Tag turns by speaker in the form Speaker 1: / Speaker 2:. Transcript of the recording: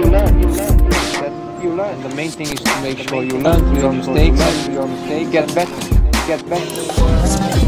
Speaker 1: you learn. The main thing is to make sure you learn from your mistakes and get better.